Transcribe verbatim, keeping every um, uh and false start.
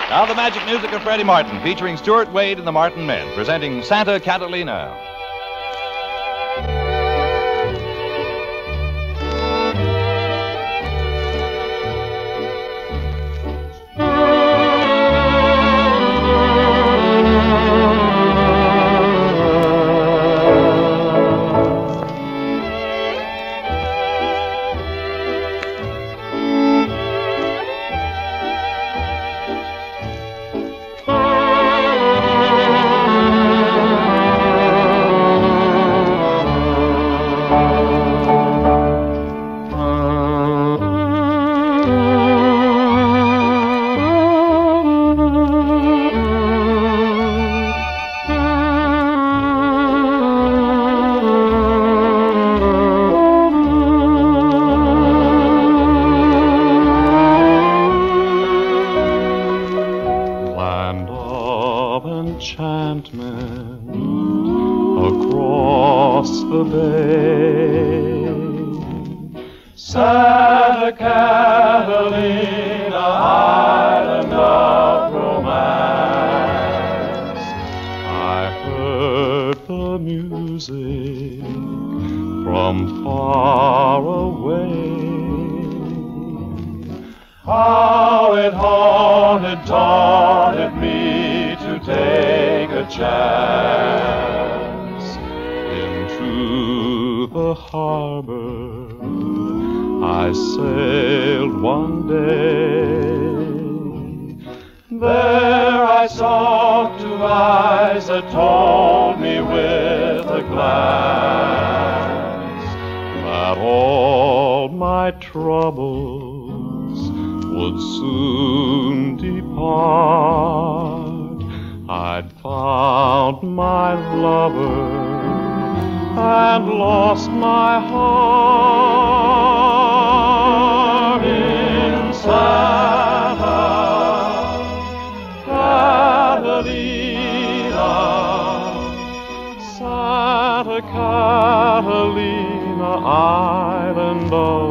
Now the magic music of Freddy Martin, featuring Stuart Wade and the Martin Men, presenting Santa Catalina. Enchantment across the bay. Santa Catalina, island of romance. I heard the music from far away. How it haunted, taunted me to take a chance into the harbor. I sailed one day. There I saw two eyes that told me with a glance that all my troubles would soon depart. I'd found my lover and lost my heart in Santa Catalina, Santa Catalina, island of